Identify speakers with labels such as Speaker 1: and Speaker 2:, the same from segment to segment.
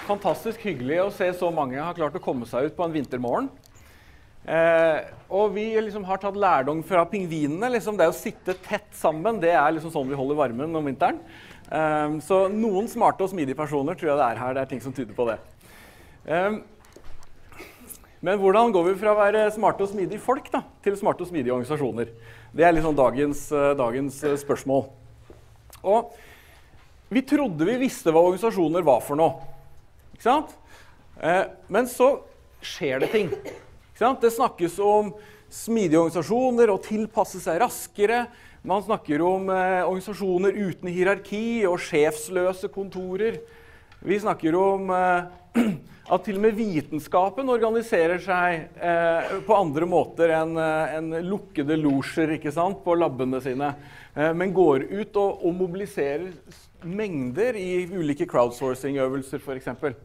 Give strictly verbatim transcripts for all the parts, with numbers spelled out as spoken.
Speaker 1: fantastisk hyggelig å se så mange har klart å komme seg ut på en vintermorgen. Eh, og vi liksom har tatt lærdom fra pingvinene. Liksom det å sitte tett sammen, det er liksom sånn vi holder varmen om vinteren. Eh, så noen smarte og smidige personer tror jeg det er her. Det er ting som tyder på det. Eh, men hvordan går vi fra å være smarte og smidige folk da, til smarte og smidige organisasjoner? Det er liksom dagens, dagens spørsmål. Og vi trodde vi visste hva organisasjoner var for noe. Ikke sant? Eh, men så skjer det ting. Ikke sant? Det snakkes om smidige organisasjoner og tilpasse seg raskere. Man snakker om eh, organisasjoner uten hierarki og sjefsløse kontorer. Vi snakker om eh, at til og med vitenskapen organiserer seg eh, på andre måter enn eh, en lukkede losjer, ikke sant, på labbene sine. Eh, men går ut og, og mobiliserer mengder i ulike crowdsourcing-øvelser, for eksempel.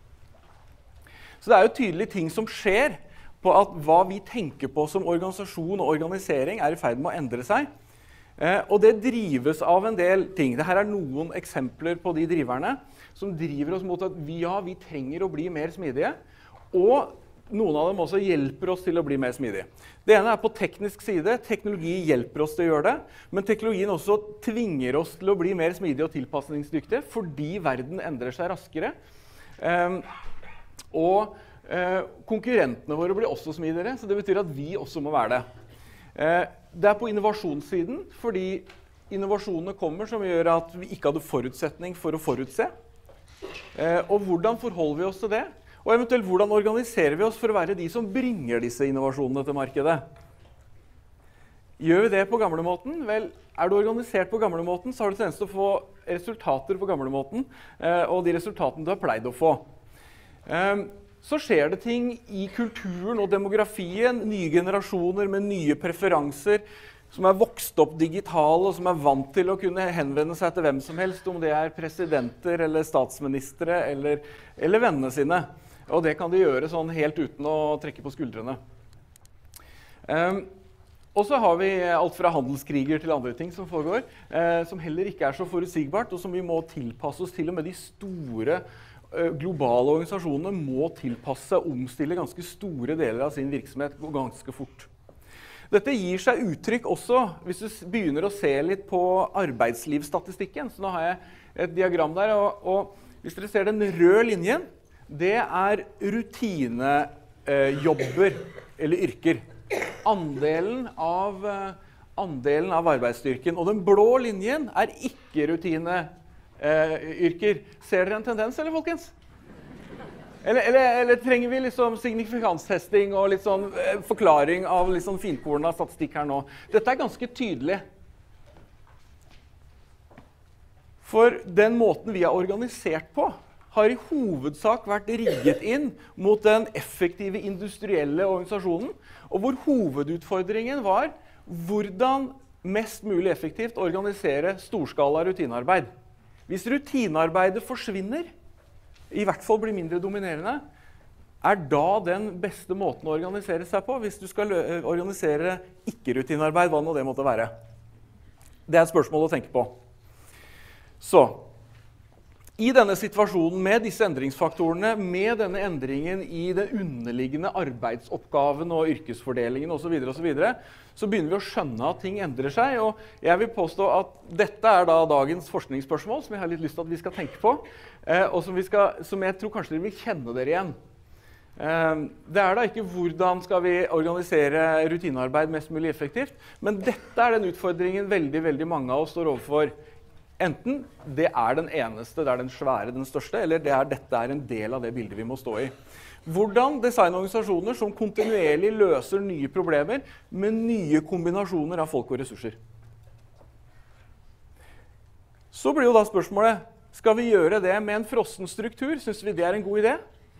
Speaker 1: Så det er jo tydelige ting som skjer på at hva vi tenker på som organisasjon og organisering er i ferd med å endre seg. Eh, og det drives av en del ting. Dette er noen eksempler på de driverne som driver oss mot at vi, ja, vi trenger å bli mer smidige, og noen av dem også hjelper oss til å bli mer smidige. Det ene er på teknisk side. Teknologi hjelper oss til å gjøre det, men teknologien også tvinger oss til å bli mer smidige og tilpasningsdyktige, fordi verden endrer seg raskere. Um, og uh, konkurrentene våre blir også smidigere, så det betyr at vi også må være det. Uh, det er på innovasjonssiden, fordi innovasjonene kommer som gjør at vi ikke hadde forutsetning for å forutse. Uh, og hvordan forholder vi oss til det? Og eventuelt hvordan organiserer vi oss for å være de som bringer disse innovasjonene til markedet? Gjør vi det på gamlemåten? Vel, er du organisert på gamlemåten, så har du tendens til å få resultater på gamlemåten, uh, og de resultatene du har pleid å få. Um, så skjer det ting i kulturen og demografien, nye generasjoner med nye preferanser, som er vokst opp digitale, og som er vant til å kunne henvende seg til hvem som helst, om det er presidenter eller statsministre eller, eller vennene sine. Og det kan de gjøre sånn helt uten å trekke på skuldrene. Um, og så har vi alt fra handelskriger til andre ting som foregår, eh, som heller ikke er så forutsigbart, og som vi må tilpasse oss til. Og med de store eh, globale organisasjonene må tilpasse seg, omstille ganske store deler av sin virksomhet ganske fort. Dette gir seg uttrykk også hvis du begynner å se litt på arbeidslivsstatistikken. Så nå har jeg et diagram der, og, og hvis dere ser den røde linjen, det er rutinejobber eh, eller yrker. Andelen av, eh, andelen av arbeidsstyrken. Og den blå linjen er ikke-rutineyrker. Eh, Ser dere en tendens, eller folkens? Eller, eller, eller trenger vi liksom signifikanstesting og litt sånn eh, forklaring av litt sånn finkornet statistikk her nå? Dette er ganske tydelig. For den måten vi har organisert på, har i hovedsak vært rigget inn mot den effektive industrielle organisasjonen, og hvor hovedutfordringen var hvordan mest mulig effektivt organisere storskala rutinearbeid. Hvis rutinearbeidet forsvinner, i hvert fall blir mindre dominerende, er da den beste måten å organisere seg på hvis du skal organisere ikke-rutinearbeid, hva nå det måtte være. Det er et spørsmål å tenke på. Så, i denne situasjonen med disse endringsfaktorene, med denne endringen i den underliggende arbeidsoppgaven og yrkesfordelingen og så videre, og så videre, så begynner vi å skjønne at ting endrer seg, og jeg vil påstå at dette er da dagens forskningsspørsmål som jeg har litt lyst til at vi skal tenke på, og som, vi skal, som jeg tror kanskje dere vil kjenne dere igjen. Det er da ikke hvordan skal vi organisere rutinearbeid mest mulig effektivt, men dette er den utfordringen veldig, veldig mange av oss står overfor. Enten det er den eneste, det er den svære, den største, eller det er, dette er en del av det bildet vi må stå i. Hvordan designorganisasjoner som kontinuerlig løser nye problemer med nye kombinasjoner av folk og ressurser. Så blir jo da spørsmålet, skal vi gjøre det med en frossen struktur? Synes vi det er en god idé?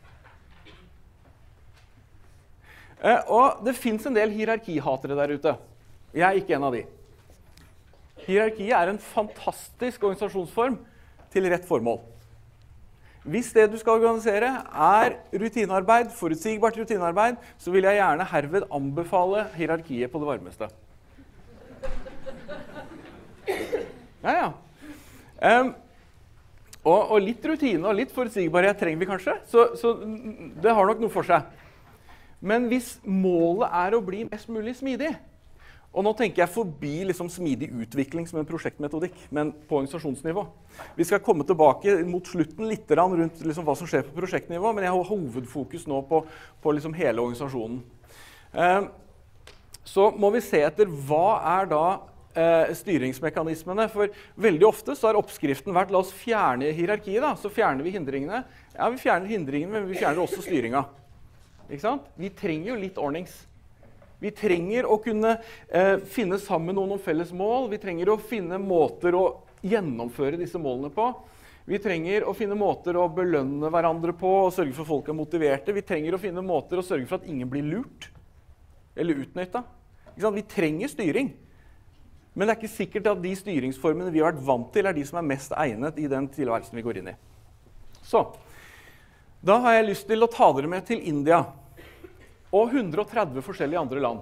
Speaker 1: Eh, og det finnes en del hierarkihatere der ute. Jeg er ikke en av de. Hierarkiet er en fantastisk organisasjonsform til rett formål. Hvis det du skal organisere er rutinearbeid, forutsigbart rutinearbeid, så vil jeg gjerne herved anbefale hierarkiet på det varmeste. Ja, ja. Um, Og, og litt rutine og litt forutsigbarhet trenger vi kanskje, så, så det har nok noe for seg. Men hvis målet er å bli mest mulig smidig, og nå tenker jeg forbi liksom smidig utvikling som en prosjektmetodikk, men på organisasjonsnivå. Vi skal komme tilbake mot slutten litt rundt liksom hva som skjer på prosjektnivå, men jeg har hovedfokus nå på, på liksom hele organisasjonen. Eh, så må vi se etter hva er da eh, styringsmekanismene, for veldig ofte så har oppskriften vært la oss fjerne hierarkiet, da. Så fjerner vi hindringene. Ja, vi fjerner hindringene, men vi fjerner også styringa. Ikke sant? Vi trenger jo litt ordnings. Vi trenger å kunne eh, finne sammen noen om felles mål. Vi trenger å finne måter å gjennomføre disse målene på. Vi trenger å finne måter å belønne hverandre på og sørge for at folk er motiverte. Vi trenger å finne måter å sørge for at ingen blir lurt eller utnyttet. Ikke sant? Vi trenger styring. Men det er ikke sikkert at de styringsformene vi har vært vant til, er de som er mest egnet i den tilværelsen vi går inn i. Så, da har jeg lyst til å ta dere med til India. Og hundre og tretti forskjellige andre land.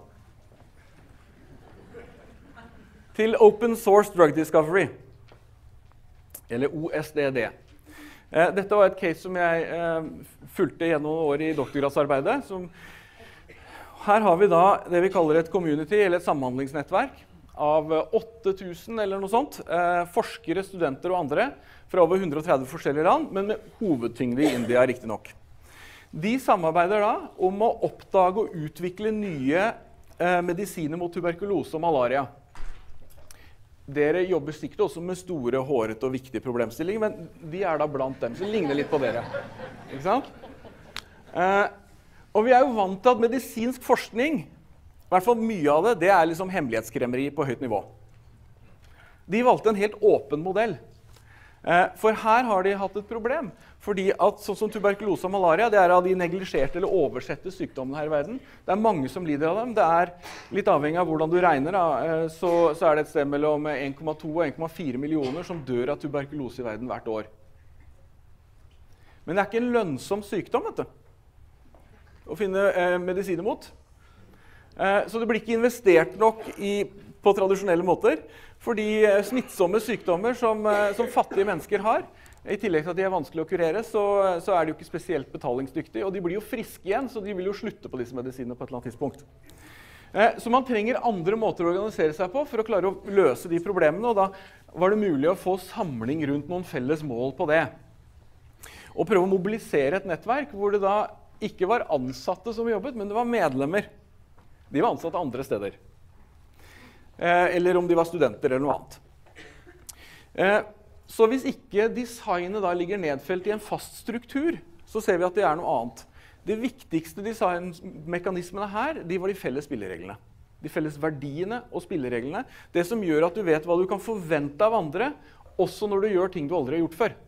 Speaker 1: Til Open Source Drug Discovery, eller O S D D. Eh, dette var et case som jeg eh, fulgte gjennom noen år i doktorgradsarbeidet. Som, her har vi da det vi kaller et community, eller et samhandlingsnettverk, av åtte tusen eller noe sånt, eh, forskere, studenter og andre, fra over hundre og tretti forskjellige land, men med hovedtyngde i India, riktig nok. De samarbeider da om å oppdage og utvikle nye eh, medisiner mot tuberkulose og malaria. Dere jobber sikkert også med store, hårete og viktige problemstillinger, men de er da blant dem, så ligner litt på dere. Ikke sant? Eh, og vi er jo vant til at medisinsk forskning, i hvert fall mye av det, det er liksom hemmelighetskremmeri på høyt nivå. De valgte en helt åpen modell. Eh, for her har de hatt et problem. Fordi at sånn som tuberkulose og malaria, det er av de neglisjerte eller oversette sykdommene her i verden. Det er mange som lider av dem. Det er litt avhengig av hvordan du regner. Da. Så, så er det et sted mellom en komma to og en komma fire millioner som dør av tuberkulose i verden hvert år. Men det er ikke en lønnsom sykdom, vet du, å finne eh, medisiner mot. Eh, så det blir ikke investert nok i, på tradisjonelle måter, fordi eh, smittsomme sykdommer som, eh, som fattige mennesker har, i tillegg til at de er vanskelig å kurere, så, så er de jo ikke spesielt betalingsdyktige, og de blir jo friske igjen, så de vil jo slutte på disse medisinene på et eller annet tidspunkt. Eh, så man trenger andre måter å organisere seg på for å klare å løse de problemene, og da var det mulig å få samling rundt noen felles mål på det. Og prøve å mobilisere et nettverk hvor det da ikke var ansatte som jobbet, men det var medlemmer. De var ansatt andre steder. Eh, eller om de var studenter eller noe annet. Eh, Så hvis ikke designet da ligger nedfelt i en fast struktur, så ser vi at det er noe annet. De viktigste designmekanismene her, de var de felles spillereglene. De felles verdiene og spillereglene. Det som gjør at du vet hva du kan forvente av andre, også når du gjør ting du aldri har gjort før.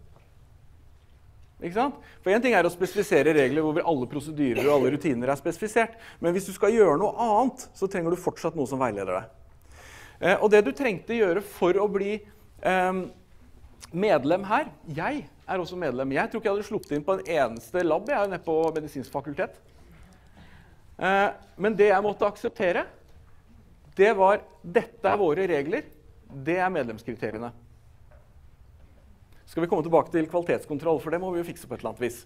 Speaker 1: Ikke sant? For en ting er å spesifisere regler hvor alle prosedyrer og alle rutiner er spesifisert, men hvis du skal gjøre noe annet, så trenger du fortsatt noe som veileder deg. Eh, og det du trengte gjøre for å bli eh, medlem her, jeg er også medlem. Jeg tror ikke jeg hadde sluppet inn på en eneste lab, jeg er nede på medisinsk fakultet. Eh, men det jeg måtte akseptere, det var, dette er våre regler, det er medlemskriteriene. Skal vi komme tilbake til kvalitetskontroll, for det må vi jo fikse på et eller annet vis.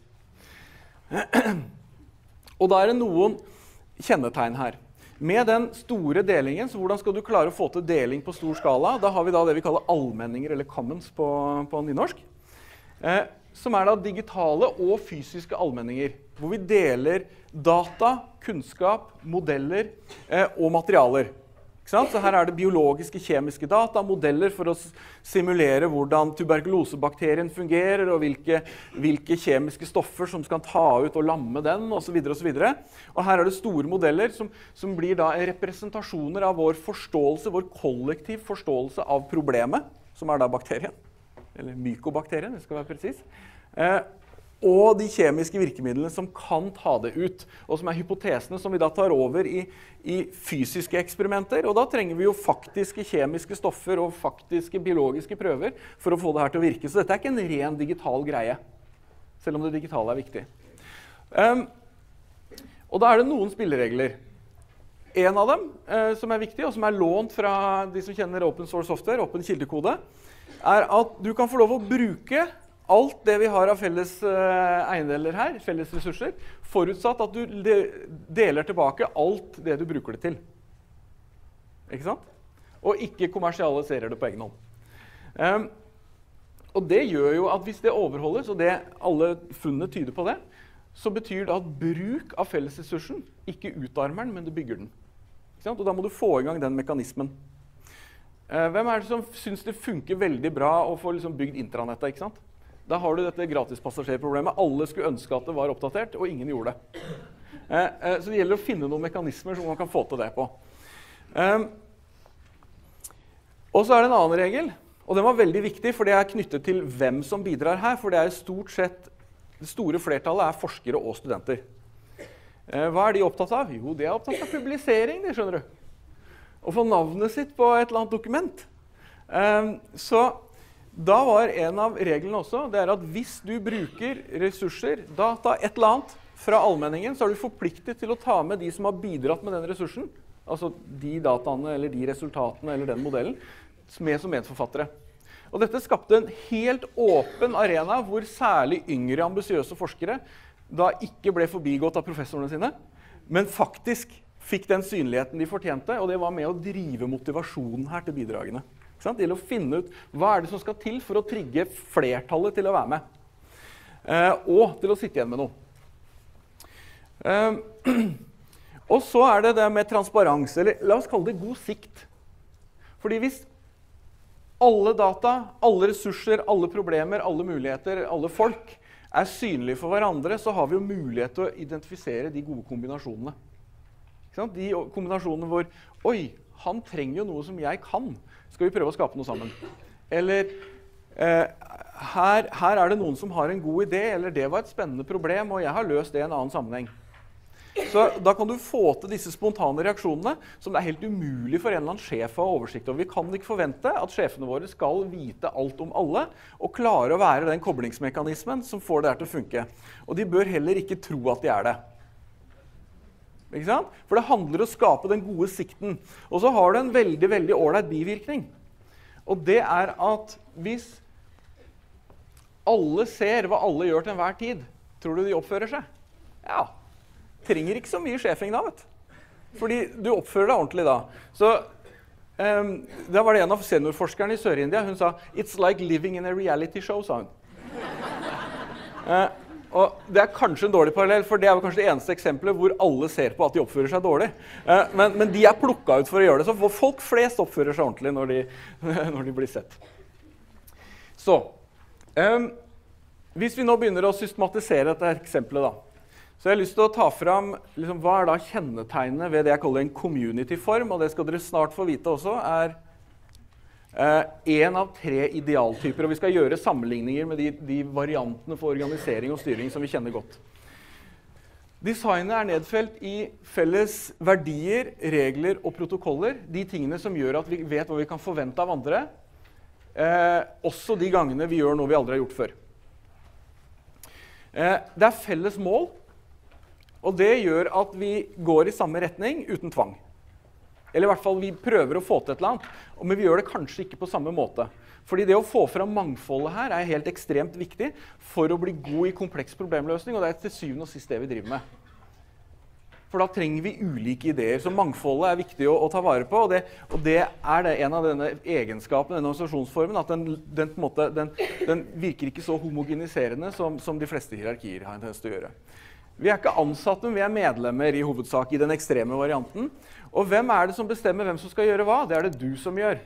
Speaker 1: Og da er det noen kjennetegn her. Med den store delingen, så hvordan skal du klare å få til deling på stor skala? Da har vi da det vi kaller allmenninger, eller commons på, på nynorsk, eh, som er da digitale og fysiske allmenninger, hvor vi deler data, kunnskap, modeller eh, og materialer. Ikke sant? Så her er det biologiske, kjemiske data, modeller for å simulere hvordan tuberkulosebakterien fungerer, og hvilke, hvilke kjemiske stoffer som skal ta ut og lamme den, og så videre og så videre. Og her er det store modeller som, som blir da representasjoner av vår forståelse, vår kollektiv forståelse av problemet, som er da bakterien, eller mykobakterien, det skal være presis. Eh, og de kjemiske virkemidlene som kan ta det ut, og som er hypotesene som vi da tar over i, i fysiske eksperimenter. Og da trenger vi jo faktiske kjemiske stoffer og faktiske biologiske prøver for å få det her til å virke. Så dette er ikke en ren digital greie, selv om det digitale er viktig. Um, og da er det noen spilleregler. En av dem uh, som er viktig, og som er lånt fra de som kjenner open source software, åpen kildekode, er at du kan få lov å bruke alt det vi har av felles uh, eiendeler her, felles ressurser, forutsatt at du de deler tilbake alt det du bruker det til. Ikke sant? Og ikke kommersialiserer det på egen hånd. Um, og det gjør jo at hvis det overholdes, og det alle funnene tyder på det, så betyr det at bruk av fellesressursen ikke utarmer den, men det bygger den. Ikke sant? Og da må du få i gang den mekanismen. Uh, hvem er det som synes det funker veldig bra å få liksom bygd intranettet, ikke sant? Da har du dette gratispassasjerproblemet. Alle skulle ønske at det var oppdatert, og ingen gjorde det. Uh, uh, så det gjelder å finne noen mekanismer som man kan få til det på. Um, og så er det en annen regel, og den var veldig viktig, for det er knyttet til hvem som bidrar her, for det er stort sett, det store flertallet er forskere og studenter. Uh, hva er de opptatt av? Jo, de er opptatt av publisering, det skjønner du. Å få navnet sitt på et eller annet dokument. Um, så da var en av reglene også, det er at hvis du bruker ressurser, data, et eller annet fra allmenningen, så er du forpliktet til å ta med de som har bidratt med den ressursen, altså de dataene eller de resultatene eller den modellen, med som medforfattere. Og dette skapte en helt åpen arena hvor særlig yngre ambisiøse forskere da ikke ble forbigått av professorene sine, men faktisk fikk den synligheten de fortjente, og det var med å drive motivasjonen her til bidragene. Ikke sant? Det gjelder å finne ut hva er det som skal til for å trigge flertallet til å være med, eh, og til å sitte igjen med noe. Eh, og så er det det med transparens, eller la oss kalle det god sikt. Fordi hvis alle data, alle ressurser, alle problemer, alle muligheter, alle folk er synlige for hverandre, så har vi jo mulighet til å identifisere de gode kombinasjonene. De kombinasjonene hvor «Oi, han trenger jo noe som jeg kan. Skal vi prøve å skape noe sammen?» Eller eh, her, «Her er det noen som har en god idé», eller «Det var et spennende problem, og jeg har løst det i en annen sammenheng». Så da kan du få til disse spontane reaksjonene som det er helt umulig for en eller annen sjef å ha oversikt over. Vi kan ikke forvente at sjefene våre skal vite alt om alle og klare å være den koblingsmekanismen som får det her til å funke. Og de bør heller ikke tro at de er det. Ikke sant? For det handler om å skape den gode sikten. Og så har det en veldig, veldig ålreit bivirkning. Og det er at hvis alle ser hva alle gjør til enhver tid, tror du de oppfører seg? Ja, trenger ikke så mye sjefing da, vet du. Fordi du oppfører deg ordentlig da. Så um, da var det en av seniorforskerne i Sør-India, hun sa «It's like living in a reality show», sa hun. Uh, Og det er kanskje en dårlig parallell, for det er kanskje det eneste eksempelet hvor alle ser på at de oppfører seg dårlig. Men, men de er plukket ut for å gjøre det, så folk flest oppfører seg ordentlig når de, når de blir sett. Så, um, hvis vi nå begynner å systematisere dette eksempelet da, så jeg har lyst til å ta fram liksom, hva er da kjennetegnet ved det jeg kaller en community-form, og det skal dere snart få vite også, er Uh, en av tre idealtyper, og vi skal gjøre sammenligninger med de, de variantene for organisering og styring som vi kjenner godt. Designet er nedfelt i felles verdier, regler og protokoller, de tingene som gjør at vi vet hva vi kan forvente av andre, uh, også de gangene vi gjør noe vi aldri har gjort før. Uh, det er felles mål, og det gjør at vi går i samme retning uten tvang. Eller i hvert fall vi prøver å få til et eller annet, men vi gjør det kanskje ikke på samme måte. Fordi det å få fram mangfoldet her er helt ekstremt viktig for å bli god i kompleks problemløsning, og det er til syvende og sist det vi driver med. For da trenger vi ulike ideer, så mangfoldet er viktig å, å ta vare på, og det, og det er det en av denne egenskapen, denne organisasjonsformen, at den, den, på en måte, den, den virker ikke så homogeniserende som, som de fleste hierarkier har en tendens til å gjøre. Vi er ikke ansatte, men vi er medlemmer i hovedsak i den ekstreme varianten. Og hvem er det som bestemmer hvem som skal gjøre hva? Det er det du som gjør.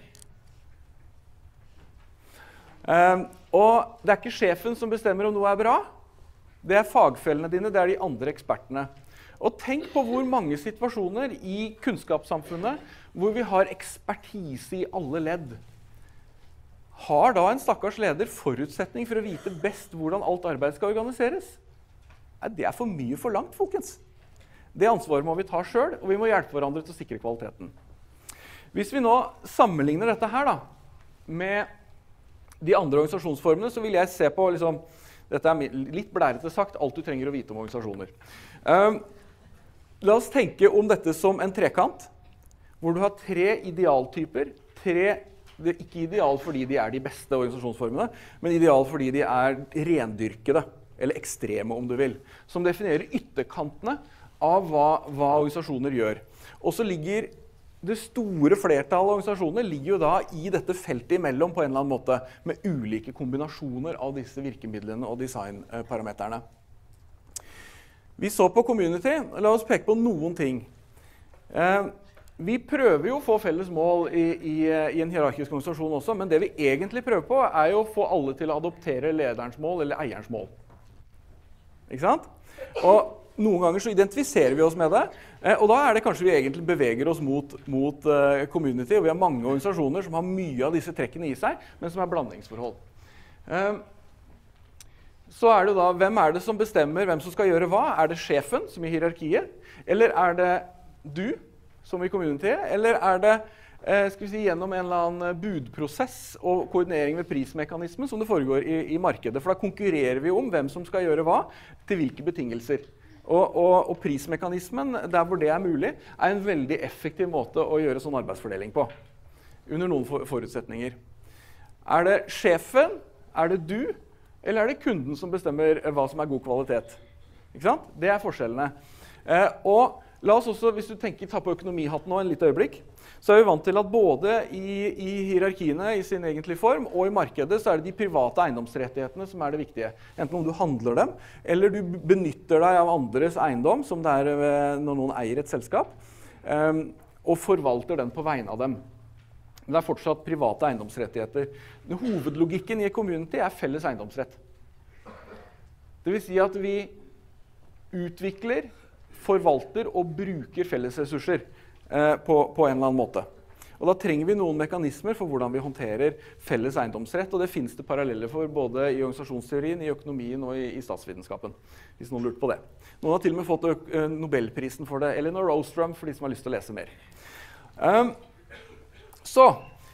Speaker 1: Um, og det er ikke sjefen som bestemmer om noe er bra. Det er fagfellene dine, det er de andre ekspertene. Og tenk på hvor mange situasjoner i kunnskapssamfunnet hvor vi har ekspertise i alle ledd. Har da en stakkars leder forutsetning for å vite best hvordan alt arbeid skal organiseres? Det er for mye for langt, folkens. Det ansvaret må vi ta selv, og vi må hjelpe hverandre til å sikre kvaliteten. Hvis vi nå sammenligner dette her da, med de andre organisasjonsformene, så vil jeg se på, liksom, dette er litt blærete sagt, alt du trenger å vite om organisasjoner. Um, la oss tenke om dette som en trekant, hvor du har tre idealtyper, tre Det er ikke ideal fordi de er de beste organisasjonsformene, men ideal fordi de er rendyrkede, eller ekstreme om du vil, som definerer ytterkantene av hva, hva organisasjoner gjør. Og så ligger det store flertallet av organisasjoner ligger jo da i dette feltet imellom på en eller annen måte, med ulike kombinasjoner av disse virkemidlene og designparameterne. Vi så på community. La oss peke på noen ting. Eh, vi prøver jo å få felles mål i, i, i en hierarkisk organisasjon også, men det vi egentlig prøver på er jo å få alle til å adoptere lederens mål eller eierens mål. Ikke sant? Og noen ganger så identifiserer vi oss med det, eh, og da er det kanskje vi egentlig beveger oss mot, mot uh, community, og vi har mange organisasjoner som har mye av disse trekkene i seg, men som er blandingsforhold. Eh, Så er det da, hvem er det som bestemmer hvem som skal gjøre hva? Er det sjefen, som i hierarkiet? Eller er det du, som i communityet? Eller er det eh, skal vi si, gjennom en eller annen budprosess og koordinering med prismekanismen som det foregår i, i markedet? For da konkurrerer vi om hvem som skal gjøre hva, til hvilke betingelser. Og, og, og prismekanismen, der hvor det er mulig, er en veldig effektiv måte å gjøre sånn arbeidsfordeling på. Under noen for, forutsetninger. Er det sjefen? Er det du? Eller er det kunden som bestemmer hva som er god kvalitet? Ikke sant? Det er forskjellene. Eh, og la oss også, hvis du tenker ta på økonomihatten nå en litt øyeblikk, så er vi vant til at både i, i hierarkiene i sin egentlige form og i markedet så er det de private eiendomsrettighetene som er det viktige. Enten om du handler dem, eller du benytter deg av andres eiendom, som det er når noen eier et selskap, eh, og forvalter den på vegne av dem. Men det er fortsatt private eiendomsrettigheter. Hovedlogikken i community er felles eiendomsrett. Det vil si at vi utvikler, forvalter og bruker fellesressurser eh, på, på en eller annen måte. Og da trenger vi noen mekanismer for hvordan vi håndterer felles eiendomsrett, og det finnes det paralleller for både i organisasjonsteorien, i økonomien og i, i statsvitenskapen, hvis noen lurte på det. Noen har til og med fått Nobelprisen for det, Elinor Ostrom, for de som har lyst til å lese mer. Um, Så,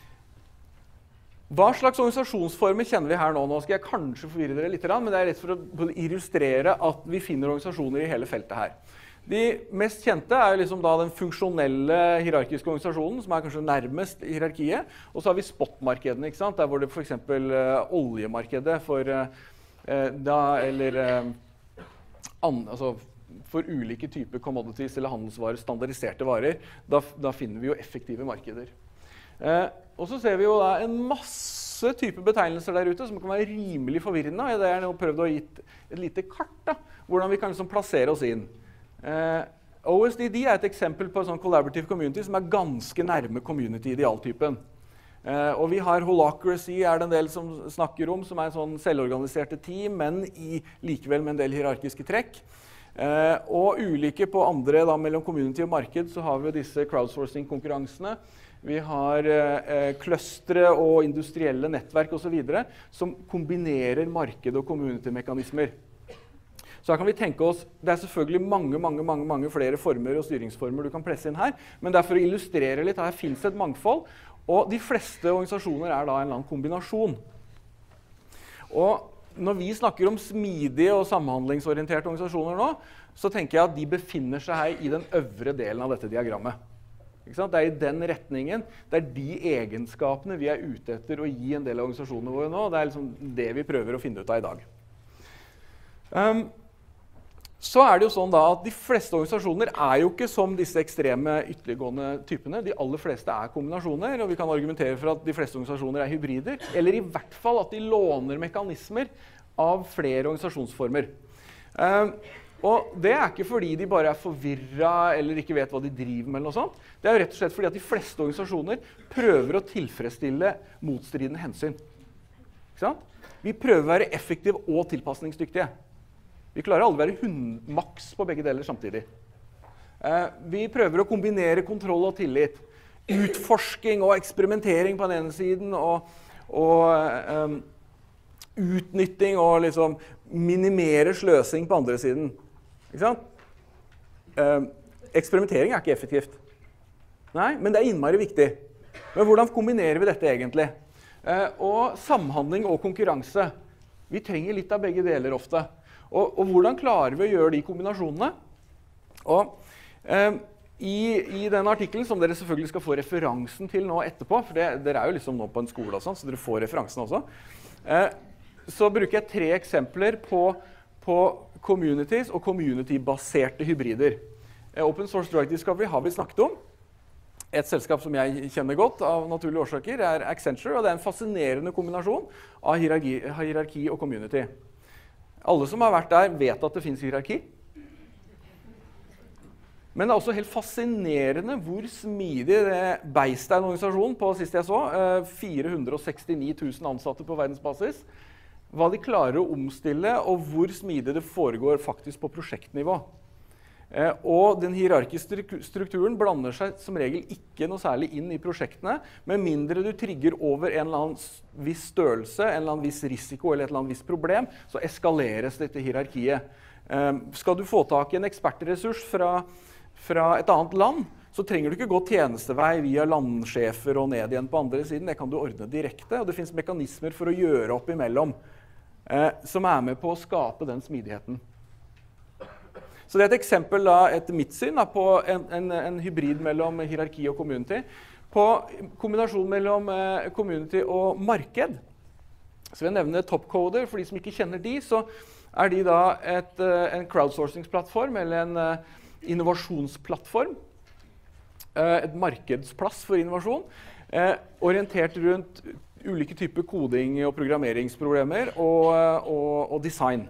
Speaker 1: hva slags organisasjonsformer kjenner vi her nå? Nå skal jeg kanskje forvirre dere litt, men det er rett for å illustrere at vi finner organisasjoner i hele feltet her. De mest kjente er liksom da den funksjonelle hierarkiske organisasjonen, som er kanskje nærmest hierarkiet. Og så har vi spotmarkedene, ikke sant? Der hvor det for eksempel uh, oljemarkedet for, uh, da, eller, uh, an, altså, for ulike typer commodities eller handelsvarer, standardiserte varer, da, da finner vi jo effektive markeder. Eh, og så ser vi jo da en masse typer betegnelser der ute som kan være rimelig forvirrende, og det er nå prøvd å gi et lite kart da, hvordan vi kan liksom plassere oss inn. Eh, O S D D er et eksempel på en sånn collaborative community som er ganske nærme community-idealtypen. Eh, og vi har holacracy, er det en del som snakker om, som er en sånn selvorganiserte team, men i, likevel med en del hierarkiske trekk. Eh, og ulike på andre, da, mellom community og marked, så har vi disse crowdsourcing-konkurransene. Vi har eh, clustere og industrielle nettverk og så videre, som kombinerer marked- og community-mekanismer. Så her kan vi tenke oss, det er selvfølgelig mange, mange, mange, mange flere former og styringsformer du kan presse inn her, men det er for å illustrere litt, her finnes et mangfold, og de fleste organisasjoner er da en eller annen kombinasjon. Og når vi snakker om smidige og samhandlingsorienterte organisasjoner nå, så tenker jeg at de befinner seg her i den øvre delen av dette diagrammet. Ikke sant? Det er i den retningen, det er de egenskapene vi er ute etter å gi en del av organisasjonene våre nå, det er liksom det vi prøver å finne ut av i dag. Um, så er det jo sånn da at de fleste organisasjoner er jo ikke som disse ekstreme ytterliggående typene, de aller fleste er kombinasjoner, og vi kan argumentere for at de fleste organisasjoner er hybrider, eller i hvert fall at de låner mekanismer av flere organisasjonsformer. Um, Og det er ikke fordi de bare er forvirret eller ikke vet hva de driver med, eller noe sånt. Det er jo rett og slett fordi at de fleste organisasjoner prøver å tilfredsstille motstridende hensyn. Ikke sant? Vi prøver å være effektive og tilpasningsdyktige. Vi klarer aldri å være maks på begge deler samtidig. Eh, vi prøver å kombinere kontroll og tillit. Utforsking og eksperimentering på den ene siden, og, og eh, utnytting og liksom minimere sløsing på andre siden. Ikke sant? Eh, eksperimentering er ikke effektivt. Nei, men det er innmari viktig. Men hvordan kombinerer vi dette egentlig? Eh, og samhandling og konkurranse. Vi trenger litt av begge deler ofte. Og, og hvordan klarer vi å gjøre de kombinasjonene? Og, eh, I, I den artikkelen, som dere selvfølgelig skal få referansen til nå etterpå, for det, dere er jo liksom nå på en skole og sånn, så dere får referansen også, eh, så bruker jeg tre eksempler på, på communities og community-baserte hybrider. Eh, Open Source Drug Discovery har vi snakket om. Et selskap som jeg kjenner godt av naturlige årsaker er Accenture, og det er en fascinerende kombinasjon av hierarki, hierarki og community. Alle som har vært der vet at det finnes hierarki. Men det er også helt fascinerende hvor smidig det beist er en organisasjon på sist jeg så, fire hundre og sekstini tusen ansatte på verdensbasis, hva de klarer å omstille og hvor smidig det foregår faktisk på prosjektnivå. Og den hierarkiske strukturen blander seg som regel ikke noe særlig inn i prosjektene, med mindre du trigger over en eller annen viss størrelse, en eller annen viss risiko eller et eller annet viss problem, så eskaleres dette hierarkiet. Skal du få tak i en ekspertressurs fra fra et annet land, så trenger du ikke gå tjenestevei via landsjefer og ned igjen på andre siden. Det kan du ordne direkte, og det finnes mekanismer for å gjøre opp imellom, eh, som er med på å skape den smidigheten. Så det er et eksempel, da, etter mitt syn, da, på en, en, en hybrid mellom hierarki og community, på kombinasjon mellom eh, community og marked. Så jeg nevner Topcoder. For de som ikke kjenner de, så er de da et, eh, en crowdsourcingsplattform, eller en eh, innovasjonsplattform, et markedsplass for innovasjon, orientert rundt ulike typer koding og programmeringsproblemer og, og, og design.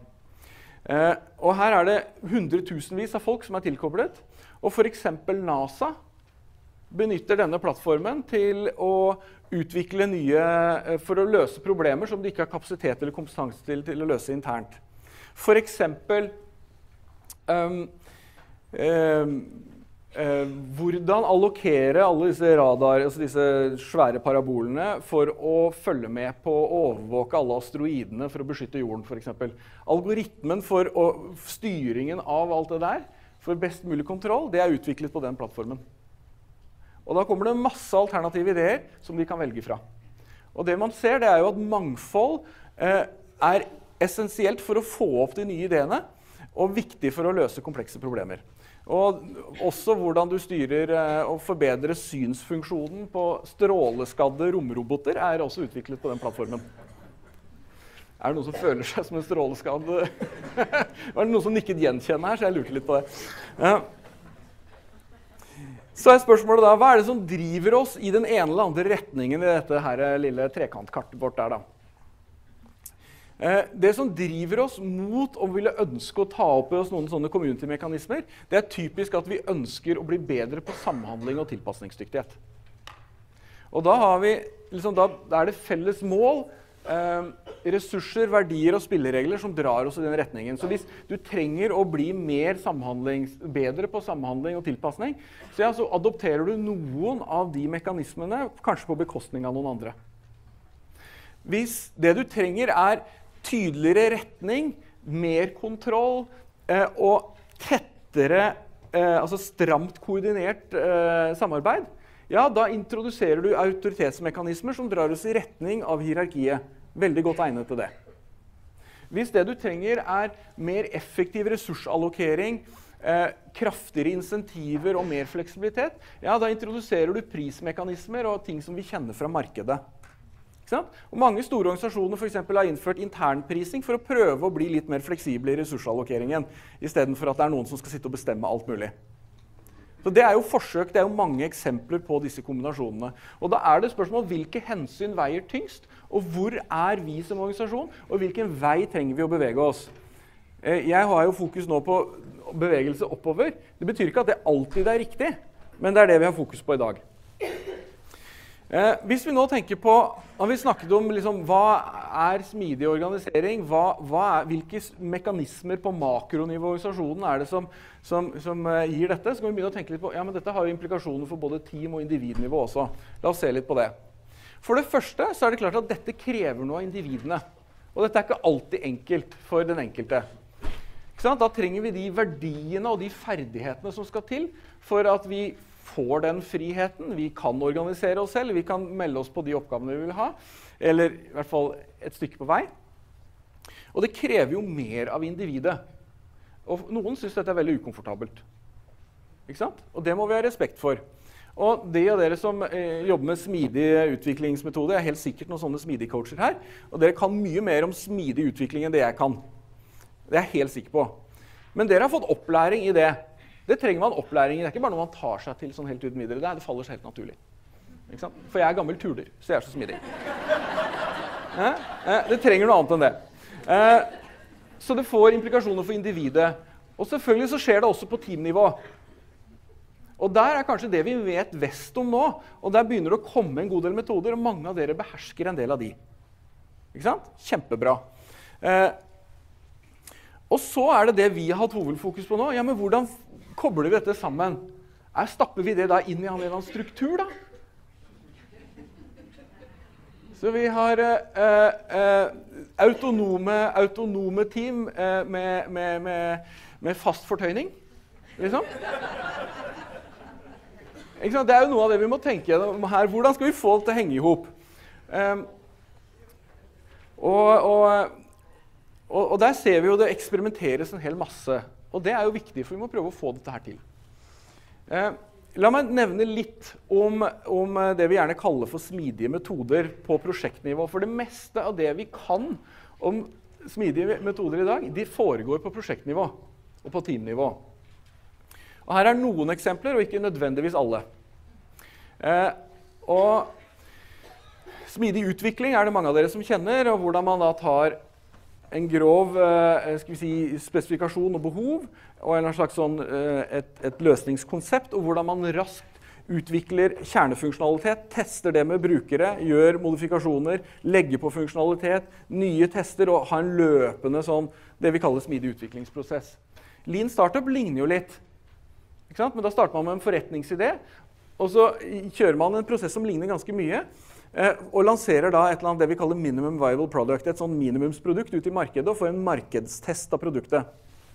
Speaker 1: Og her er det hundretusenvis av folk som er tilkoblet, og for eksempel NASA benytter denne plattformen til å utvikle nye, for å løse problemer som de ikke har kapasitet eller kompetanse til, til å løse internt. For eksempel um, Eh, eh, hvordan allokere alle disse radar, altså disse svære parabolene, for å følge med på å overvåke alle asteroidene for å beskytte jorden, for eksempel. Algoritmen for å, styringen av alt det der, for best mulig kontroll, det er utviklet på den plattformen. Og da kommer det masse alternative ideer som de kan velge fra. Og det man ser, det er jo at mangfold eh, er essensielt for å få opp de nye ideene, og viktig for å løse komplekse problemer. Og også hvordan du styrer eh, og forbedrer synsfunksjonen på stråleskadde romroboter er også utviklet på den plattformen. Er det noen som føler seg som en stråleskadde? Var det noen som nikket gjenkjenne her, så jeg lurte litt på det. Ja. Så er spørsmålet da, hva er det som driver oss i den ene eller andre retningen i dette her lille trekantkartet vårt der da? Det som driver oss mot å ville ønske å ta opp i oss noen sånne community-mekanismer, det er typisk at vi ønsker å bli bedre på samhandling og tilpasningsdyktighet. Og da, har vi, liksom, da er det felles mål, eh, ressurser, verdier og spilleregler som drar oss i den retningen. Så hvis du trenger å bli mer bedre på samhandling og tilpasning, så, ja, så adopterer du noen av de mekanismene, kanskje på bekostning av noen andre. Hvis det du trenger er tydeligere retning, mer kontroll eh, og tettere, eh, altså stramt koordinert eh, samarbeid, ja, da introduserer du autoritetsmekanismer som drar oss i retning av hierarkiet. Veldig godt egnet til det. Hvis det du trenger er mer effektiv ressursallokering, eh, kraftigere insentiver og mer fleksibilitet, ja, da introduserer du prismekanismer og ting som vi kjenner fra markedet. Og mange store organisasjoner for eksempel, har innført internprising for å prøve å bli litt mer fleksible i ressursallokeringen, i stedet for at det er noen som skal sitte og bestemme alt mulig. Så det er jo forsøk, det er jo mange eksempler på disse kombinasjonene. Og da er det spørsmål hvilke hensyn veier tyngst, og hvor er vi som organisasjon, og hvilken vei trenger vi å bevege oss. Jeg har jo fokus nå på bevegelse oppover. Det betyr ikke at det alltid er riktig, men det er det vi har fokus på i dag. Eh, hvis vi nå tenker på, når vi snakket om liksom, hva er smidig organisering, hva, hva er, hvilke mekanismer på makronivå i organisasjonen er det som, som, som uh, gir dette, så kan vi begynne å tenke litt på, ja, men dette har jo implikasjoner for både team- og individnivå også. La oss se litt på det. For det første så er det klart at dette krever noe av individene. Og dette er ikke alltid enkelt for den enkelte. Ikke sant? Da trenger vi de verdiene og de ferdighetene som skal til for at vi får den friheten, vi kan organisere oss selv, vi kan melde oss på de oppgavene vi vil ha, eller i hvert fall et stykke på vei. Og det krever jo mer av individet. Og noen synes dette er veldig ukomfortabelt. Ikke sant? Og det må vi ha respekt for. Og de av dere som eh, jobber med smidig utviklingsmetode, er helt sikkert noen sånne smidige coacher her, og dere kan mye mer om smidig utvikling enn det jeg kan. Det er jeg helt sikker på. Men dere har fått opplæring i det. Det trenger man opplæring i. Det er ikke bare noe man tar seg til sånn helt uten videre. Det, det faller seg helt naturlig. Ikke sant? For jeg er gammel tuler, så jeg er så smidig. Eh? Eh, det trenger noe annet enn det. Eh, så det får implikasjoner for individet. Og selvfølgelig så skjer det også på teamnivå. Og der er kanskje det vi vet best om nå, og der begynner det å komme en god del metoder, og mange av dere behersker en del av de. Ikke sant? Kjempebra. Eh, og så er det det vi har hatt hovedfokus på nå. Ja, men hvordan kobler vi dette sammen? Er, stapper vi det da inn i en eller annen struktur, da? Så vi har eh, eh, autonome, autonome team eh, med, med, med, med fast fortøyning, liksom. Det er jo noe av det vi må tenke om her. Hvordan skal vi få det til å henge ihop? Um, og, og, og, og der ser vi jo det eksperimenteres en hel masse. Og det er jo viktig, for vi må prøve å få dette her til. Uh, la meg nevne litt om, om det vi gjerne kaller for smidige metoder på prosjektnivå. For det meste av det vi kan om smidige metoder i dag, de foregår på prosjektnivå og på teamnivå. Og her er noen eksempler, og ikke nødvendigvis alle. Eh, og smidig utvikling er det mange av dere som kjenner, og hvordan man da tar en grov eh, skal vi si, spesifikasjon og behov, og en slags sånn, eh, et, et løsningskonsept, og hvordan man raskt utvikler kjernefunksjonalitet, tester det med brukere, gjør modifikasjoner, legger på funksjonalitet, nye tester, og har en løpende sånn, det vi kaller smidig utviklingsprosess. Lean Startup ligner jo litt. Ikke sant? Men da starter man med en forretningsidé, og så kjører man en prosess som ligner ganske mye, eh, og lanserer da et eller annet det vi kaller minimum viable product, et sånn minimumsprodukt ut i markedet, og får en markedstest av produktet.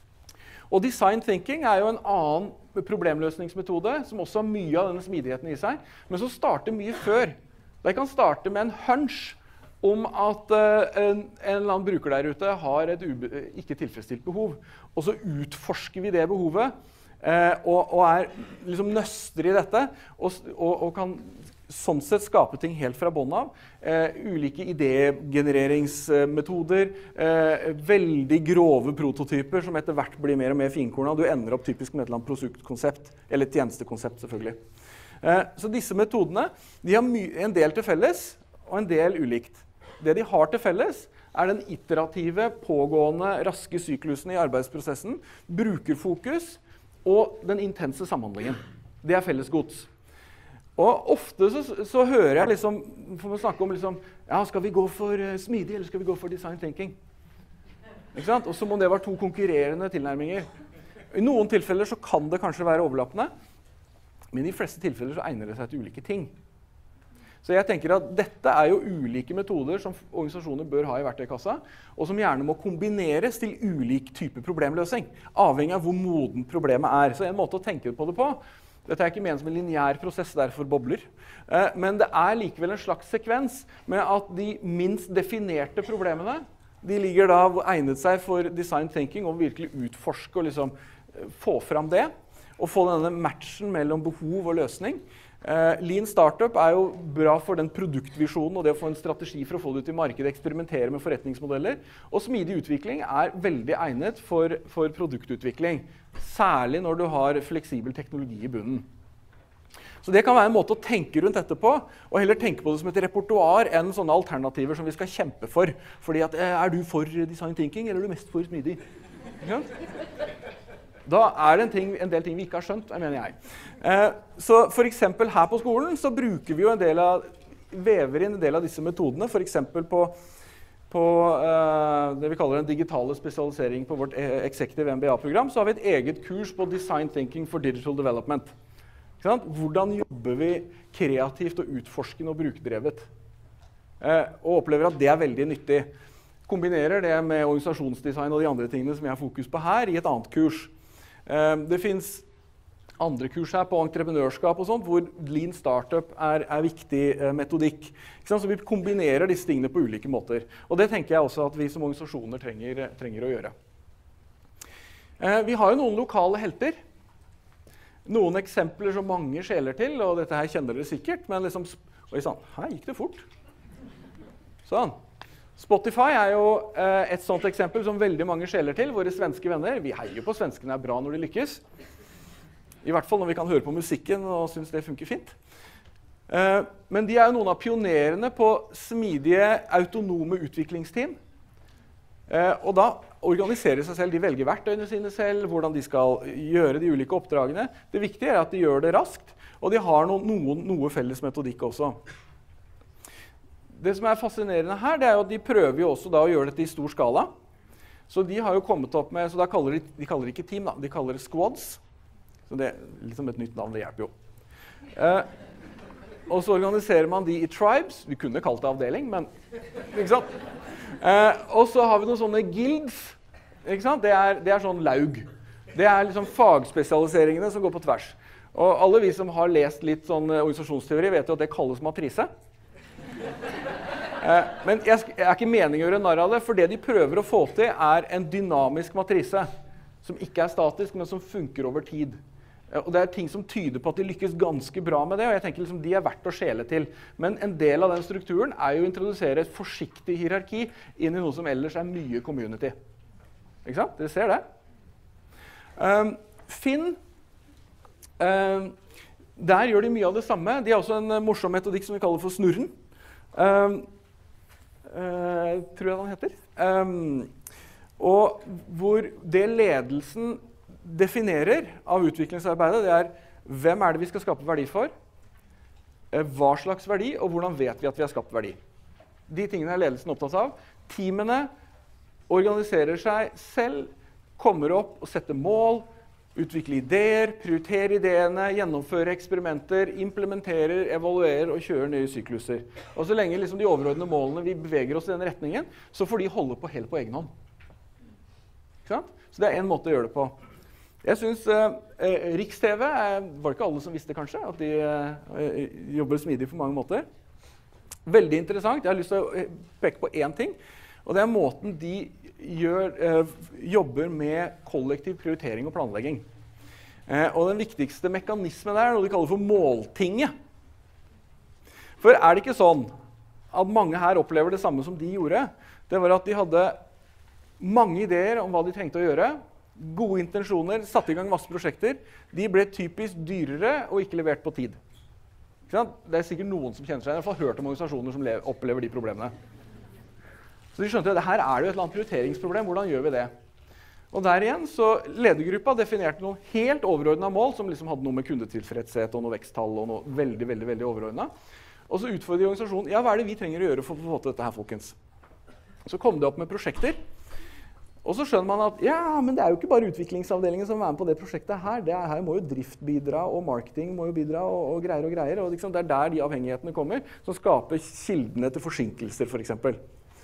Speaker 1: Og design thinking er jo en annen problemløsningsmetode, som også har mye av denne smidigheten i seg, men som starter mye før. De kan starte med en hunch om at uh, en, en eller annen bruker der ute har et ube, ikke tilfredsstilt behov, og så utforsker vi det behovet, Uh, og, og er liksom nøster i dette, og, og, og kan sånn sett skape ting helt fra bånn av. Uh, ulike idégenereringsmetoder, uh, veldig grove prototyper som etter hvert blir mer og mer finkorna. Du ender opp typisk med et eller annet produktkonsept, eller tjenestekonsept selvfølgelig. Uh, så disse metodene de har en del til felles, og en del ulikt. Det de har til felles er den iterative, pågående, raske syklusen i arbeidsprosessen, brukerfokus, og den intense samhandlingen. Det er fellesgods. Og ofte så, så hører jeg liksom, for å snakke om liksom, ja, skal vi gå for uh, smidig, eller skal vi gå for design thinking? Ikke sant? Og som om det var to konkurrerende tilnærminger. I noen tilfeller så kan det kanskje være overlappende, men i de fleste tilfeller så egner det seg til ulike ting. Så jeg tenker at dette er jo ulike metoder som organisasjoner bør ha i verktøykassa, og som gjerne må kombineres til ulik type problemløsning, avhengig av hvor moden problemet er. Så en måte å tenke på det på, dette er ikke ment som en lineær prosess, derfor bobler, men det er likevel en slags sekvens med at de minst definerte problemene, de ligger da egnet seg for design thinking og virkelig utforske og liksom få fram det, og få denne matchen mellom behov og løsning. Uh, Lean Startup er jo bra for den produktvisjonen og det å få en strategi for å få det ut i markedet, eksperimentere med forretningsmodeller. Og smidig utvikling er veldig egnet for, for produktutvikling, særlig når du har fleksibel teknologi i bunnen. Så det kan være en måte å tenke rundt dette på, og heller tenke på det som et repertoar enn sånne alternativer som vi skal kjempe for. Fordi at, er du for design thinking, eller er du mest for smidig? Ikke sant? Da er det en, ting, en del ting vi ikke har skjønt, mener jeg. Eh, så for eksempel her på skolen så bruker vi jo en del av, vever inn en del av disse metodene, for eksempel på, på eh, det vi kaller den digitale spesialisering på vårt Executive M B A-program, så har vi et eget kurs på Design Thinking for Digital Development. Ikke sant? Hvordan jobber vi kreativt og utforskende og brukerdrevet? Eh, og opplever at det er veldig nyttig. Kombinerer det med organisasjonsdesign og de andre tingene som jeg har fokus på her i et annet kurs. Det finnes andre kurs her på entreprenørskap og sånt, hvor Lean Startup er, er viktig metodikk. Så vi kombinerer disse tingene på ulike måter. Og det tenker jeg også at vi som organisasjoner trenger, trenger å gjøre. Vi har jo noen lokale helter. Noen eksempler som mange skjeler til, og dette her kjenner dere sikkert, men liksom, oi sann, her gikk det fort. Sånn. Spotify er jo eh, et sånt eksempel som veldig mange skjeler til, våre svenske venner. Vi heier på svenskene er bra når de lykkes. I hvert fall når vi kan høre på musikken og synes det funker fint. Eh, men de er jo noen av pionerene på smidige, autonome utviklingsteam. Eh, og da organiserer seg selv, de velger verktøyene sine selv, hvordan de skal gjøre de ulike oppdragene. Det viktige er at de gjør det raskt, og de har noen, noen, noe felles metodikk også. Det som er fascinerende her, det er jo at de prøver jo også da å gjøre dette i stor skala. Så de har jo kommet opp med, så da kaller de, de kaller det ikke team da, de kaller det squads. Så det er liksom et nytt navn, det hjelper jo. Eh, og så organiserer man de i tribes, vi kunne kalt det avdeling, men ikke sant? Eh, og så har vi noen sånne guilds, ikke sant? Det er, det er sånn laug. Det er liksom fagspesialiseringene som går på tvers. Og alle vi som har lest litt sånn organisasjonsteori vet jo at det kalles matrise. Eh, men jeg, jeg er ikke meningen å gjøre narr av det, for det de prøver å få til er en dynamisk matrise, som ikke er statisk, men som funker over tid. Og det er ting som tyder på at de lykkes ganske bra med det, og jeg tenker liksom de er verdt å skjele til. Men en del av den strukturen er jo å introdusere et forsiktig hierarki inn i noe som ellers er mye community. Ikke sant? Dere ser det? Um, Finn, um, der gjør de mye av det samme. De har også en morsom metodikk som vi kaller for snurren. Um, uh, tror jeg den heter. Um, og hvor det ledelsen definerer av utviklingsarbeidet, det er hvem er det vi skal skape verdi for, hva slags verdi, og hvordan vet vi at vi har skapt verdi. De tingene er ledelsen opptatt av. Teamene organiserer seg selv, kommer opp og setter mål, utvikler ideer, prioriterer ideene, gjennomfører eksperimenter, implementerer, evaluerer og kjører nye sykluser. Og så lenge liksom de overordnede målene vi beveger oss i den retningen, så får de holde på helt på egen hånd. Ikke sant? Så det er en måte å gjøre det på. Jeg synes eh, Riks-TV eh, var det ikke alle som visste kanskje, at de eh, jobber smidig på mange måter. Veldig interessant. Jeg har lyst til å peke på én ting, og det er måten de gjør, eh, jobber med kollektiv prioritering og planlegging. Eh, og den viktigste mekanismen der er noe de kaller for måltinget. For er det ikke sånn at mange her opplever det samme som de gjorde? Det var at de hadde mange ideer om hva de trengte å gjøre, gode intensjoner, satte i gang masse prosjekter. De ble typisk dyrere og ikke levert på tid. Ikke sant? Det er sikkert noen som kjenner seg. Jeg har i hvert fall hørt om organisasjoner som opplever de problemene. Så de skjønte at her er det jo et eller annet prioriteringsproblem. Hvordan gjør vi det? Og der igjen så ledergruppa definerte noen helt overordnet mål som liksom hadde noe med kundetilfredshet og noe veksttall og noe veldig, veldig, veldig overordnet. Og så utfordret organisasjonen, ja, hva er det vi trenger å gjøre for å få til dette her, folkens? Så kom det opp med prosjekter. Og så skjønner man at ja, men det er jo ikke bare utviklingsavdelingen som er med på det prosjektet her. Det er, her må jo drift bidra, og marketing må jo bidra, og, og greier og greier. Og liksom, det er der de avhengighetene kommer, som skaper kildene til forsinkelser, for eksempel.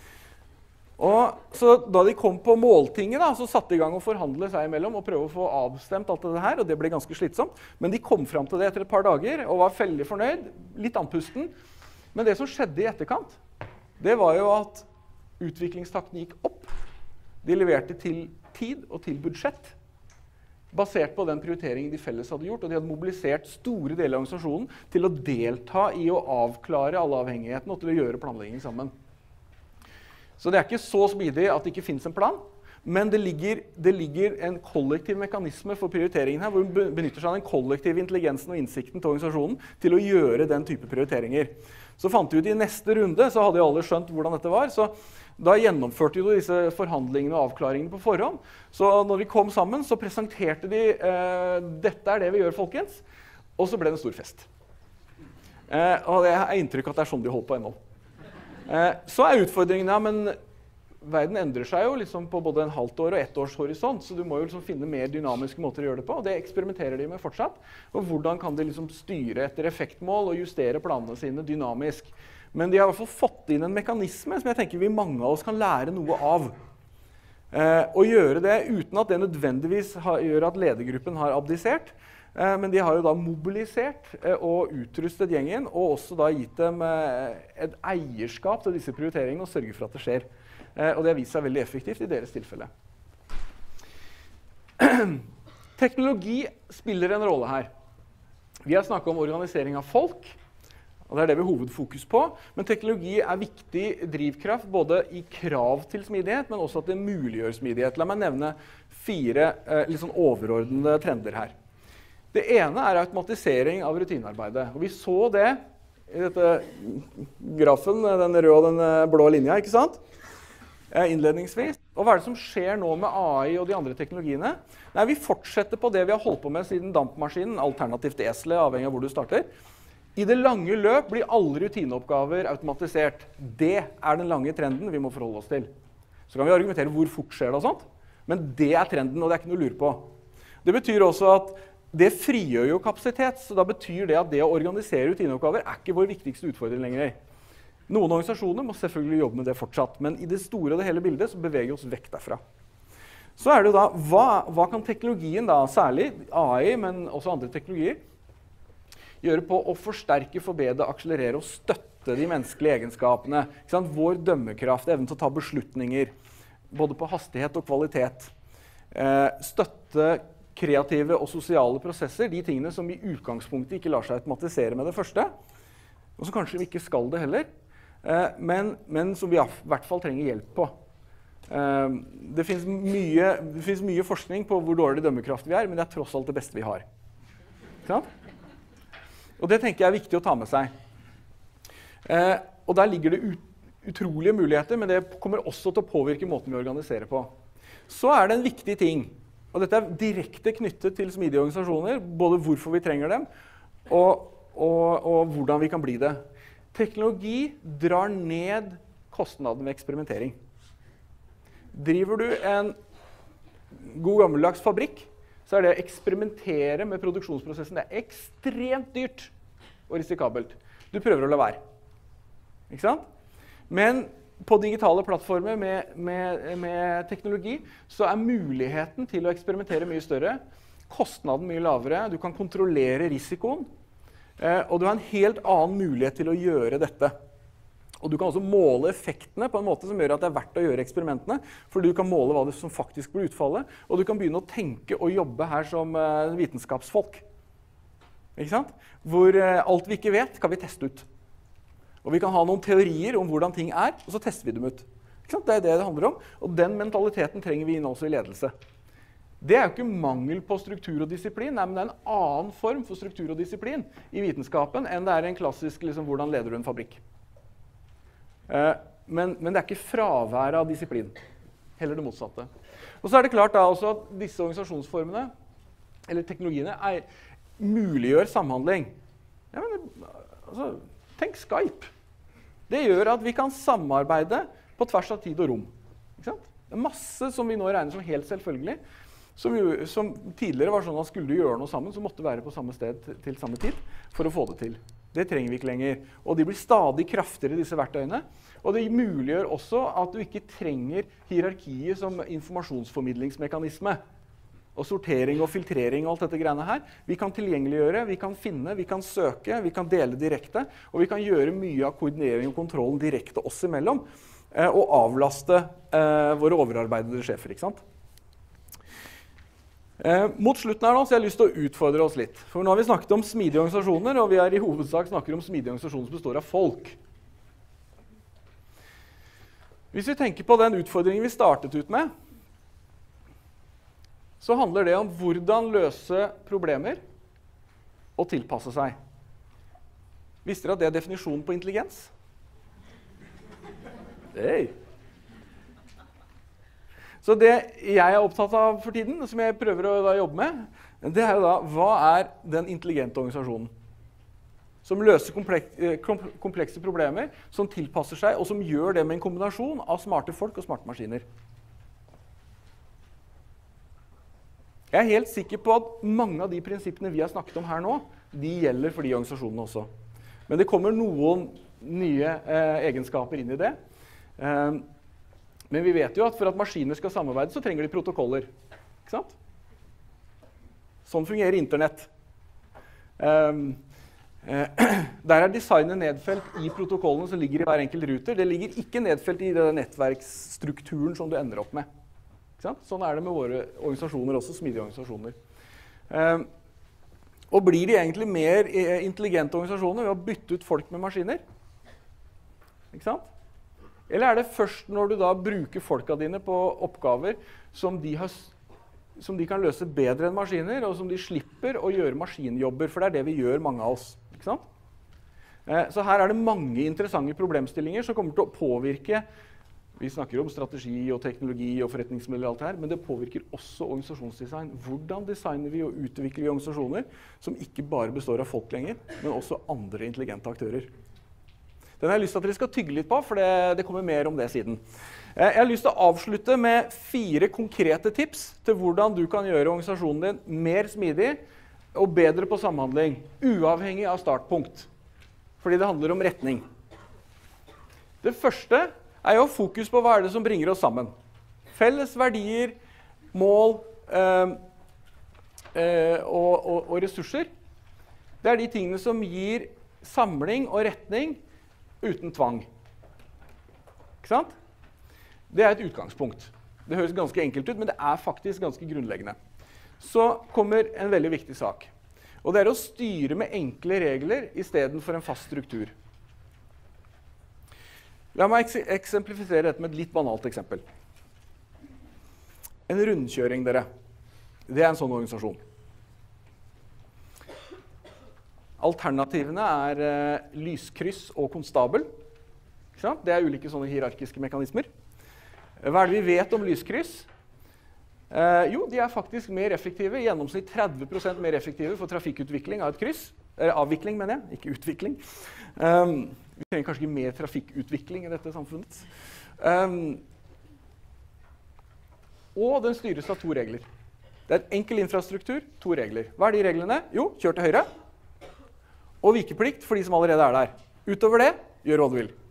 Speaker 1: Og så da de kom på måltinget, da, så satte de i gang å forhandle seg imellom og prøve å få avstemt alt det her, og det ble ganske slitsomt. Men de kom frem til det etter et par dager og var veldig fornøyd, litt andpusten. Men det som skjedde i etterkant, det var jo at utviklingstakten gikk opp. De leverte til tid og til budsjett, basert på den prioriteringen de felles hadde gjort, og de hadde mobilisert store deler av organisasjonen til å delta i å avklare alle avhengighetene og til å gjøre planlegging sammen. Så det er ikke så smidig at det ikke finnes en plan, men det ligger, det ligger en kollektiv mekanisme for prioriteringen her, hvor den benytter seg av den kollektive intelligensen og innsikten til organisasjonen til å gjøre den type prioriteringer. Så fant vi ut i neste runde, så hadde jo alle skjønt hvordan dette var, så da gjennomførte de disse forhandlingene og avklaringene på forhånd. Så når vi kom sammen, så presenterte de eh, dette er det vi gjør, folkens. Og så ble det en stor fest. Eh, og det er inntrykk at det er sånn de holder på ennå. Eh, så er utfordringen, ja, men verden endrer seg jo liksom på både en halvt år og ett års horisont, så du må jo liksom finne mer dynamiske måter å gjøre det på, og det eksperimenterer de med fortsatt. Og hvordan kan de liksom styre etter effektmål og justere planene sine dynamisk? Men de har i hvert fall fått inn en mekanisme som jeg tenker vi mange av oss kan lære noe av. Eh, og gjøre det uten at det nødvendigvis har, gjør at ledergruppen har abdisert, eh, men de har jo da mobilisert eh, og utrustet gjengen, og også da gitt dem eh, et eierskap til disse prioriteringene og sørge for at det skjer. Eh, og det har vist seg veldig effektivt i deres tilfelle. Teknologi spiller en rolle her. Vi har snakket om organisering av folk, og det er det vi har hovedfokus på. Men teknologi er viktig drivkraft både i krav til smidighet, men også at det muliggjør smidighet. La meg nevne fire eh, litt sånn overordnede trender her. Det ene er automatisering av rutinearbeidet. Og vi så det i dette grafen, den røde og den blå linja, ikke sant? Innledningsvis. Og hva er det som skjer nå med A I og de andre teknologiene? Nei, vi fortsetter på det vi har holdt på med siden dampmaskinen, alternativt eselet, avhengig av hvor du starter. I det lange løp blir alle rutineoppgaver automatisert. Det er den lange trenden vi må forholde oss til. Så kan vi argumentere hvor fort skjer det og sånt, men det er trenden, og det er ikke noe å lure på. Det betyr også at det frigjør jo kapasitet, så da betyr det at det å organisere rutineoppgaver er ikke vår viktigste utfordring lenger. Noen organisasjoner må selvfølgelig jobbe med det fortsatt, men i det store og det hele bildet så beveger vi oss vekk derfra. Så er det jo da, hva, hva kan teknologien da, særlig A I, men også andre teknologier, gjøre på å forsterke, forbedre, akselerere og støtte de menneskelige egenskapene? Ikke sant? Vår dømmekraft, evnen til å ta beslutninger, både på hastighet og kvalitet. Eh, støtte kreative og sosiale prosesser, de tingene som i utgangspunktet ikke lar seg automatisere med det første, og som kanskje vi ikke skal det heller, eh, men, men som vi i hvert fall trenger hjelp på. Eh, det finnes mye, det finnes mye forskning på hvor dårlig dømmekraft vi er, men det er tross alt det beste vi har. Ikke sant? Og det tenker jeg er viktig å ta med seg. Eh, og der ligger det ut, utrolige muligheter, men det kommer også til å påvirke måten vi organiserer på. Så er det en viktig ting, og dette er direkte knyttet til smidige organisasjoner, både hvorfor vi trenger dem, og, og, og hvordan vi kan bli det. Teknologi drar ned kostnaden ved eksperimentering. Driver du en god gammeldags fabrikk, så er det å eksperimentere med produksjonsprosessen det er ekstremt dyrt og risikabelt. Du prøver å la være. Ikke sant? Men på digitale plattformer med, med, med teknologi så er muligheten til å eksperimentere mye større, kostnaden mye lavere, du kan kontrollere risikoen, eh, og du har en helt annen mulighet til å gjøre dette. Og du kan også måle effektene på en måte som gjør at det er verdt å gjøre eksperimentene, for du kan måle hva det som faktisk blir utfallet, og du kan begynne å tenke og jobbe her som uh, vitenskapsfolk. Ikke sant? Hvor uh, alt vi ikke vet, kan vi teste ut. Og vi kan ha noen teorier om hvordan ting er, og så tester vi dem ut. Ikke sant? Det er det det handler om, og den mentaliteten trenger vi inn også i ledelse. Det er jo ikke mangel på struktur og disiplin, nei, men det er en annen form for struktur og disiplin i vitenskapen enn det er en klassisk liksom, hvordan leder du en fabrikk. Men, men det er ikke fravær av disiplin, heller det motsatte. Og så er det klart da også at disse organisasjonsformene, eller teknologiene, er, muliggjør samhandling. Ja, men, altså, tenk Skype. Det gjør at vi kan samarbeide på tvers av tid og rom. Ikke sant? Det er masse som vi nå regner som helt selvfølgelig, som, jo, som tidligere var sånn at skulle du gjøre noe sammen, så måtte du være på samme sted til, til samme tid for å få det til. Det trenger vi ikke lenger. Og de blir stadig kraftigere, disse verktøyene. Og det muliggjør også at du ikke trenger hierarkiet som informasjonsformidlingsmekanisme. Og sortering og filtrering og alt dette greiene her. Vi kan tilgjengeliggjøre, vi kan finne, vi kan søke, vi kan dele direkte. Og vi kan gjøre mye av koordinering og kontrollen direkte oss imellom. Og avlaste eh, våre overarbeidede sjefer, ikke sant? Eh, mot slutten her nå, så har jeg lyst til å utfordre oss litt. For nå har vi snakket om smidige organisasjoner, og vi er i hovedsak snakker om smidige organisasjoner som består av folk. Hvis vi tenker på den utfordringen vi startet ut med, så handler det om hvordan løse problemer og tilpasse seg. Visste dere at det er definisjonen på intelligens? Hei! Så det jeg er opptatt av for tiden, som jeg prøver å da jobbe med, det er jo da, hva er den intelligente organisasjonen? Som løser komplekse, komplekse problemer, som tilpasser seg, og som gjør det med en kombinasjon av smarte folk og smarte maskiner. Jeg er helt sikker på at mange av de prinsippene vi har snakket om her nå, de gjelder for de organisasjonene også. Men det kommer noen nye eh, egenskaper inn i det. Eh, Men vi vet jo at for at maskiner skal samarbeide, så trenger de protokoller. Ikke sant? Sånn fungerer internett. Um, eh, der er designet nedfelt i protokollene som ligger i hver enkelt ruter. Det ligger ikke nedfelt i den nettverksstrukturen som du ender opp med. Ikke sant? Sånn er det med våre organisasjoner også, smidige organisasjoner. Eh, og blir de egentlig mer intelligente organisasjoner ved å bytte ut folk med maskiner? Ikke sant? Eller er det først når du da bruker folka dine på oppgaver som de, har, som de kan løse bedre enn maskiner, og som de slipper å gjøre maskinjobber, for det er det vi gjør, mange av oss. Ikke sant? Eh, så her er det mange interessante problemstillinger som kommer til å påvirke. Vi snakker om strategi og teknologi og forretningsmodeller og alt det her, men det påvirker også organisasjonsdesign. Hvordan designer vi og utvikler vi organisasjoner som ikke bare består av folk lenger, men også andre intelligente aktører? Den har jeg lyst til at dere skal tygge litt på, for det, det kommer mer om det siden. Jeg har lyst til å avslutte med fire konkrete tips til hvordan du kan gjøre organisasjonen din mer smidig og bedre på samhandling, uavhengig av startpunkt. Fordi det handler om retning. Det første er jo fokus på hva er det som bringer oss sammen. Felles verdier, mål eh, eh, og, og, og ressurser. Det er de tingene som gir samling og retning uten tvang. Ikke sant? Det er et utgangspunkt. Det høres ganske enkelt ut, men det er faktisk ganske grunnleggende. Så kommer en veldig viktig sak. Og det er å styre med enkle regler i stedet for en fast struktur. La meg eksemplifisere dette med et litt banalt eksempel. En rundkjøring, dere. Det er en sånn organisasjon. Alternativene er eh, lyskryss og konstabel. Ikke sant? Det er ulike sånne hierarkiske mekanismer. Hva er det vi vet om lyskryss? Eh, jo, de er faktisk mer effektive, i gjennomsnitt tretti prosent mer effektive for trafikkutvikling av et kryss. Eller avvikling, mener jeg, ikke utvikling. Um, vi trenger kanskje ikke mer trafikkutvikling i dette samfunnet. Um, og den styres av to regler. Det er en enkel infrastruktur, to regler. Hva er de reglene? Jo, kjør til høyre. Og vikeplikt for de som allerede er der. Utover det, gjør hva du vil.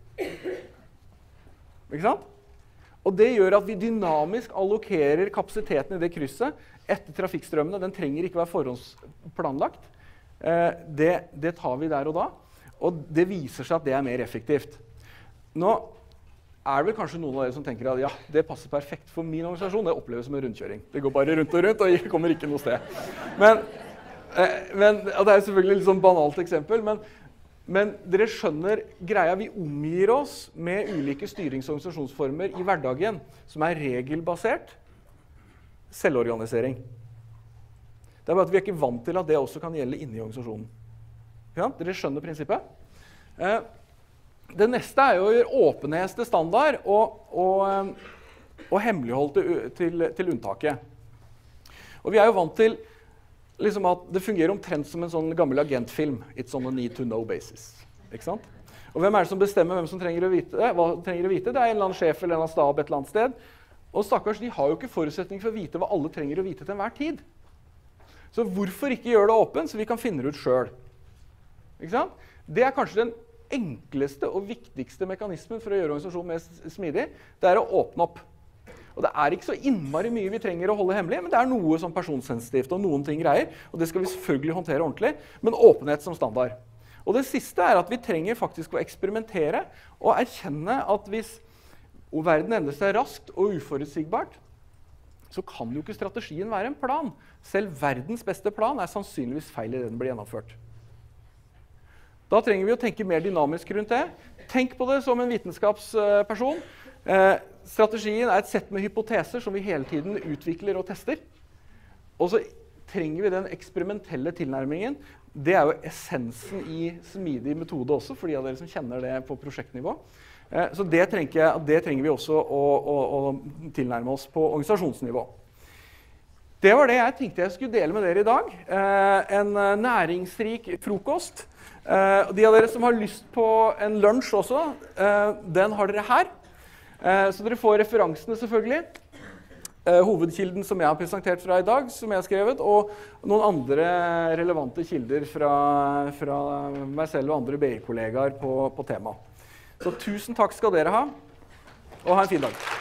Speaker 1: Ikke sant? Og det gjør at vi dynamisk allokerer kapasiteten i det krysset etter trafikkstrømmene. Den trenger ikke være forhåndsplanlagt. Eh, det, det tar vi der og da. Og det viser seg at det er mer effektivt. Nå er det vel kanskje noen av dere som tenker at ja, det passer perfekt for min organisasjon. Det oppleves som en rundkjøring. Det går bare rundt og rundt, og jeg kommer ikke noe sted. Men, eh, men og det er selvfølgelig et litt sånn banalt eksempel, men, men dere skjønner greia. Vi omgir oss med ulike styrings- og organisasjonsformer i hverdagen som er regelbasert selvorganisering. Det er bare at vi er ikke vant til at det også kan gjelde inni organisasjonen. Ja, dere skjønner prinsippet. Eh, det neste er jo å gjøre åpenhet til standard og, og, og hemmelighold til, til, til unntaket. Og vi er jo vant til liksom at det fungerer omtrent som en sånn gammel agentfilm. It's on a need to know basis. Ikke sant? Og hvem er det som bestemmer hvem som trenger å vite det? Hva trenger å vite? Det er en eller annen sjef eller en eller annen stab et eller annet sted. Og stakkars, de har jo ikke forutsetning for å vite hva alle trenger å vite til enhver tid. Så hvorfor ikke gjøre det åpent, så vi kan finne det ut selv? Ikke sant? Det er kanskje den enkleste og viktigste mekanismen for å gjøre organisasjonen mer smidig. Det er å åpne opp. Og det er ikke så innmari mye vi trenger å holde hemmelig, men det er noe som personsensitivt og noen ting greier, og det skal vi selvfølgelig håndtere ordentlig, men åpenhet som standard. Og det siste er at vi trenger faktisk å eksperimentere og erkjenne at hvis verden endrer seg raskt og uforutsigbart, så kan jo ikke strategien være en plan. Selv verdens beste plan er sannsynligvis feil i det den blir gjennomført. Da trenger vi å tenke mer dynamisk rundt det. Tenk på det som en vitenskapsperson. Eh, strategien er et sett med hypoteser som vi hele tiden utvikler og tester. Og så trenger vi den eksperimentelle tilnærmingen. Det er jo essensen i smidig metode også, for de av dere som kjenner det på prosjektnivå. Eh, så det trenger, jeg, det trenger vi også å, å, å tilnærme oss på organisasjonsnivå. Det var det jeg tenkte jeg skulle dele med dere i dag. Eh, en næringsrik frokost. Uh, de av dere som har lyst på en lunsj også, uh, den har dere her. Uh, så dere får referansene selvfølgelig. Uh, hovedkilden som jeg har presentert fra i dag, som jeg har skrevet, og noen andre relevante kilder fra, fra meg selv og andre B I-kollegaer på, på temaet. Så tusen takk skal dere ha, og ha en fin dag.